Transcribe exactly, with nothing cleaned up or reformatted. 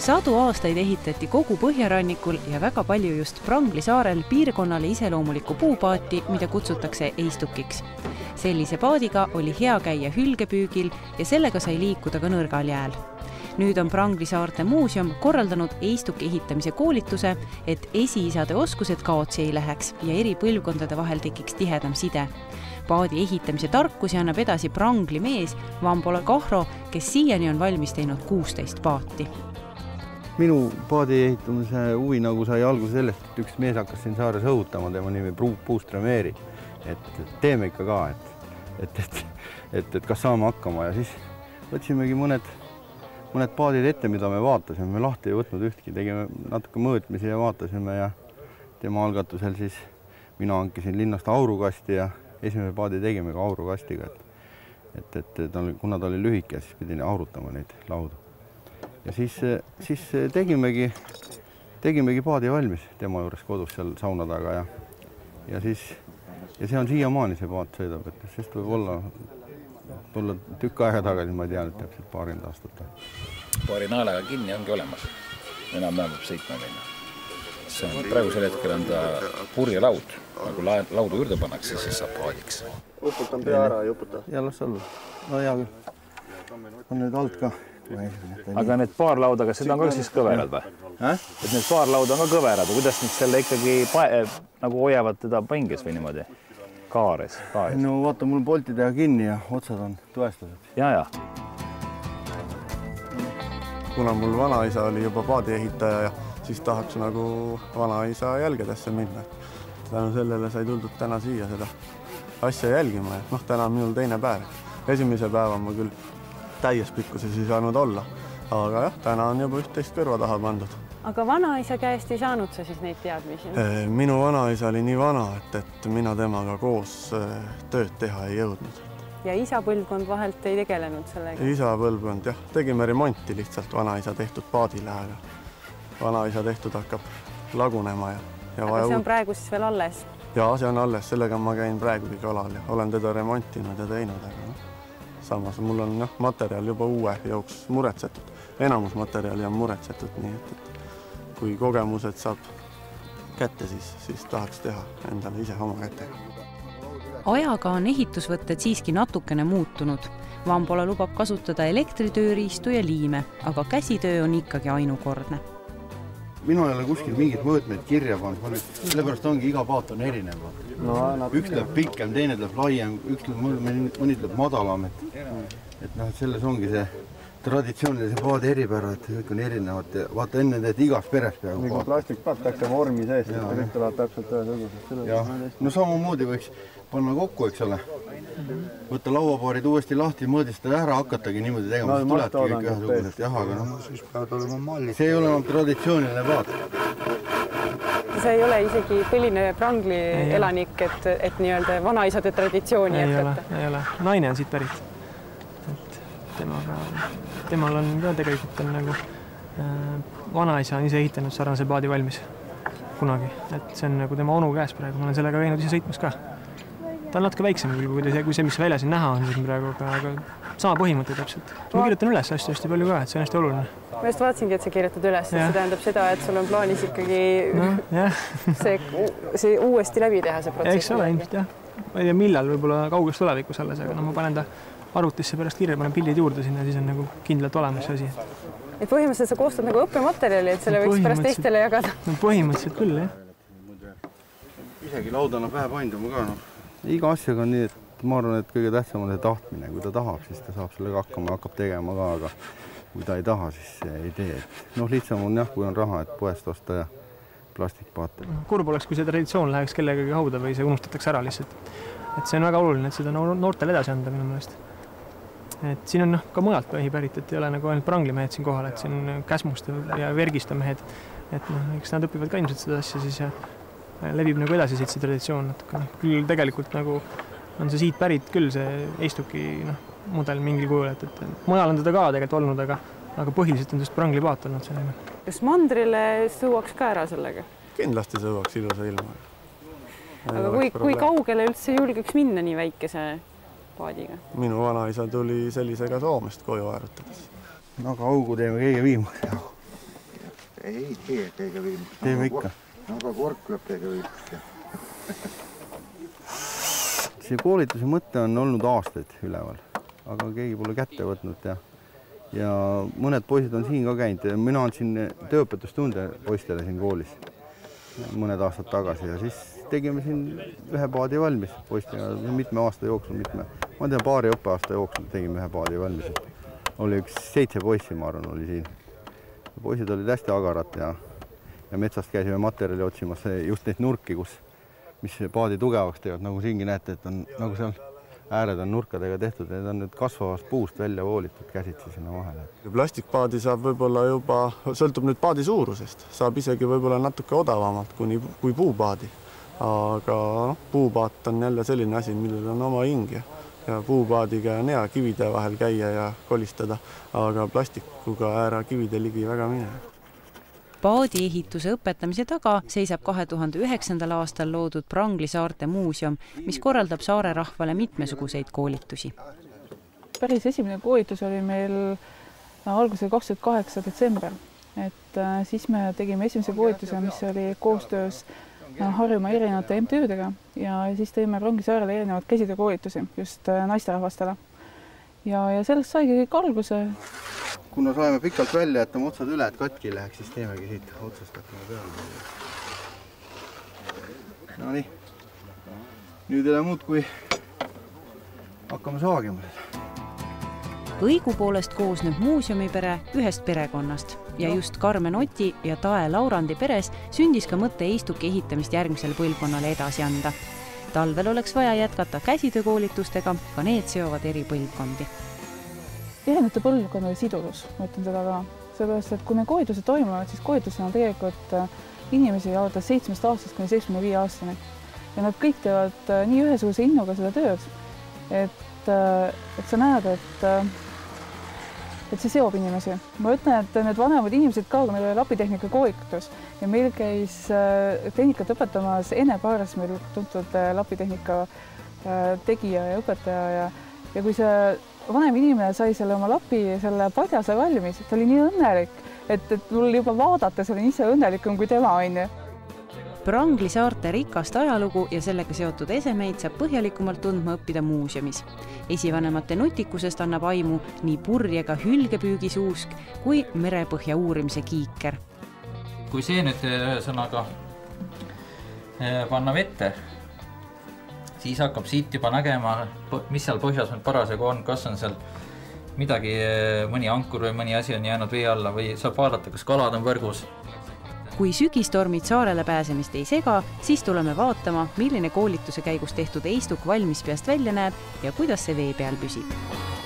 Sadu aastaid ehitati kogu põhjarannikul ja väga palju just Prangli saarel piirkonnale iseloomulikku puupaati, mida kutsutakse eistukiks. Sellise paadiga oli hea käia hülgepüügil ja sellega sai liikuda ka nõrgal jääl. Nüüd on Prangli saarte muuseum korraldanud eistuki ehitamise koolituse, et esiisade oskused kaotsi ei läheks ja eri põlvkondade vahel tekiks tihedam side. Paadi ehitamise tarkusi annab edasi Prangli mees Vambola Kahro, kes siiani on valmis teinud kuusteist paati. Minu paadi ehitamise huvi nagu sai alguse sellest, et üks mees hakkas siin saares õhutama, tema nimi Puustremeeri, et teeme ikka ka, et, et, et, et, et kas saame hakkama ja siis võtsimegi mõned, mõned paadid ette, mida me vaatasime, me lahti ei võtnud ühtki, tegime natuke mõõtmisi ja vaatasime ja tema algatusel siis mina hankisin linnast aurukasti ja esimene paadi tegime ka aurukastiga, et, et, et, et kuna ta oli lühike, siis pidi aurutama neid laudu. Ja siis, siis tegimegi, tegimegi paadi valmis tema juures kodus seal sauna taga ja, ja siis ja see on siiamaani see paat sõidab, et sest võib olla tulla tükk aega tagasi, ma tean, et täpselt paarind aastat. Paari naelaga kinni ongi olemas, enam peab sõitma minna. See on, praegusel hetkel on ta purje laud, nagu laudu juurde pannakse, siis saab paadiks. Uputan pea ära ja uputa. Ja las olla. No hea küll. On nüüd alt ka. Aga need paarlauda, kas seda on ka siis kõverad või? Äh? Et need paarlauda on ka kõverad, kuidas nüüd selle ikkagi nagu hoiavad teda pinges või niimoodi? Kaares, kaares. No vaata, mul polti teha kinni ja otsad on tõestatud. Ja, ja. Kuna mul vanaisa oli juba paadi ehitaja ja siis tahaks nagu vanaisa jälgedesse minna. Tänu sellele sai tuldud täna siia seda asja jälgima ja noh, täna on minul teine päev. Esimese päeva ma küll täies pikkuses ei saanud olla, aga jah, täna on juba üht-teist kõrva taha pandud. Aga vanaisa käest ei saanud sa siis neid teadmisi? Minu vanaisa oli nii vana, et, et mina temaga koos tööd teha ei jõudnud. Ja isa põlvkond vahelt ei tegelenud sellega? Isa põlvkond, jah. Tegime remonti lihtsalt vanaisa tehtud paadile, aga vanaisa tehtud hakkab lagunema. Ja, ja aga see on praegu siis veel alles? Jaa, see on alles. Sellega ma käin praegugi kalal ja olen teda remontinud ja teinud, aga noh. Samas mul on noh, materjal juba uue jooks muretsetud. Enamus materjali on muretsetud, nii et, et kui kogemused saab kätte, siis, siis tahaks teha endale ise oma kätega. Ajaga on ehitusvõtted siiski natukene muutunud. Vambola lubab kasutada elektritööriistu ja liime, aga käsitöö on ikkagi ainukordne. Minu ei ole kuskil mingid mõõtmeid kirja pannud, sellepärast ongi iga paat on erinev. No, üks läheb pikem, teine läheb laiem, üks läheb, mõni läheb madalam. Et, et noh, selles ongi see traditsioonilise paadi eripära, et kõik on erinevad. Vaata enne teed igas peres peaaegu paat. Nagu plastikpaat täkse vormi sees, et kõik tulevad täpselt ühes. No samamoodi võiks panna kokku, eks ole. Võtta lauapaarid uuesti lahti, mõõdistada ära, hakatagi niimoodi tegema, siis tulebki kõik ühesugused. Jah, aga noh, siis peavad olema malli. See ei ole enam traditsiooniline paat. See ei ole isegi põline Prangli elanik, et, et nii-öelda vanaisade traditsiooni ei jätkata. Ole, ei ole. Naine on siit pärit. Et temaga, temal on ka tegelikult on nagu äh, vanaisa on ise ehitanud sarnase paadi valmis kunagi. Et see on nagu tema onu käes praegu. Ma olen sellega käinud ise sõitmas ka. Ta on natuke väiksem kui see, kui see, mis välja siin näha on siin praegu, aga sama põhimõte täpselt. Ma kirjutan üles hästi-hästi palju ka, et see on hästi oluline. Ma just vaatasingi, et sa kirjutad üles, see tähendab seda, et sul on plaanis ikkagi no, see, see uuesti läbi teha see protsess. Eks ole, ilmselt jah. Ma ei tea, millal võib-olla kauges tulevikus alles, aga no, ma panen ta arvutisse pärast kirja, panen pildid juurde sinna, siis on nagu kindlalt olemas see asi. Et põhimõtteliselt sa koostad nagu õppematerjali, et selle võiks pärast teistele jagada? No, põhimõtteliselt küll, jah. Isegi laudana pähe painduma ka, noh. Iga asjaga on nii, et ma arvan, et kõige tähtsam on see tahtmine. Kui ta tahab, siis ta saab sellega hakkama, hakkab tegema ka, aga kui ta ei taha, siis ei tee. Noh, lihtsam on jah, kui on raha, et poest osta ja plastikpaate. Kurb oleks, kui see traditsioon läheks kellegagi hauda või see unustatakse ära lihtsalt. Et see on väga oluline, et seda noortele edasi anda minu meelest. Et siin on noh, ka mujalt põhi pärit, et ei ole nagu ainult Prangli mehed siin kohal, et siin on Käsmuste ja Vergiste mehed. Et noh, eks nad õpivad ka ilmselt seda asja siis ja levib nagu edasi siit see traditsioon natuke. Küll tegelikult nagu on see siit pärit küll see eistuki no, mudel mingil kujul, et, et mujal on teda ka tegelikult olnud, aga, aga põhiliselt on just Prangli paat olnud sellega. Kas mandrile sõuaks ka ära sellega? Kindlasti sõuaks ilusa ilma. Aga kui, kui kaugele üldse julgeks minna nii väikese paadiga? Minu vanaisa tuli sellisega Soomest koju aarutades. Aga augu teeme kõige viimaks. ei tee teiega viimast. Teeme ikka. No aga kork peab teiega viimast. See koolituse mõte on olnud aastaid üleval, aga keegi pole kätte võtnud ja, ja mõned poisid on siin ka käinud. Mina andsin tööõpetustunde poistele siin koolis mõned aastad tagasi ja siis tegime siin ühe paadi valmis poistega mitme aasta jooksul, mitme, ma tean, paari õppeaasta jooksul tegime ühe paadi valmis. Oli üks seitse poissi, ma arvan, oli siin. Poisid olid hästi agarad ja, ja metsast käisime materjali otsimas just neid nurki, kus, mis paadi tugevaks teevad, nagu siingi näete, et on nagu seal ääred on nurkadega tehtud, need on nüüd kasvavast puust välja voolitud käsitsi sinna vahele. Plastikpaadi saab võib-olla juba, sõltub nüüd paadi suurusest, saab isegi võib-olla natuke odavamalt kuni, kui puupaadi. Aga no, puupaat on jälle selline asi, millel on oma hing ja, ja puupaadiga on hea kivide vahel käia ja kolistada, aga plastikuga äära kivide ligi väga minema. Paadi ehituse õpetamise taga seisab kahe tuhande üheksandal aastal loodud Prangli saarte muuseum, mis korraldab saare rahvale mitmesuguseid koolitusi. Päris esimene koolitus oli meil algusel kaks tuhat kaheksa detsembril. Et siis me tegime esimese koolituse, mis oli koostöös Harjumaa erinevate M T Üdega ja siis tõime Prangli saarele erinevad käsitöökoolitusi just naisterahvastele. Ja, ja sellest saigi kõik alguse. Kuna saime pikalt välja, et oma otsad üle, et katki läheks, siis teemegi siit otsast hakkame peale. No nii, nüüd ei ole muud, kui hakkame saagima. Õigupoolest koosneb muuseumipere ühest perekonnast ja just Karmen Oti ja Tae Laurandi peres sündis ka mõte eistuki ehitamist järgmisele põlvkonnale edasi anda. Talvel oleks vaja jätkata käsitöökoolitustega, ka need seovad eri põlvkondi. Erinevate põlvkonnade sidudus, ma ütlen seda ka. Sellepärast, et kui me koolitused toimuvad, siis koolitused on tegelikult inimesi alates seitsmest aastast kuni seitsmekümne viie aastani. Ja nad kõik teevad nii ühesuguse innuga seda tööd, et, et sa näed, et, et see seob inimesi. Ma ütlen, et need vanemad inimesed ka, kui meil oli lapitehnika koolitus ja meil käis tehnikat õpetamas Ene Paares, meil tuntud lapitehnika tegija ja õpetaja ja, ja kui see vanem inimene sai selle oma lapi, selle padja sai valmis, ta oli nii õnnelik, et, et mul juba vaadates olin ise õnnelikum kui tema on. Prangli saarte rikast ajalugu ja sellega seotud esemeid saab põhjalikumalt tundma õppida muuseumis. Esivanemate nutikusest annab aimu nii purjega hülgepüügisuusk kui merepõhja uurimise kiiker. Kui see nüüd ühesõnaga panna vette, siis hakkab siit juba nägema, mis seal põhjas nüüd parasjagu on, kas on seal midagi, mõni ankur või mõni asi on jäänud vee alla või saab vaadata, kas kalad on võrgus. Kui sügistormid saarele pääsemist ei sega, siis tuleme vaatama, milline koolituse käigus tehtud eistuk valmis peast välja näeb ja kuidas see vee peal püsib.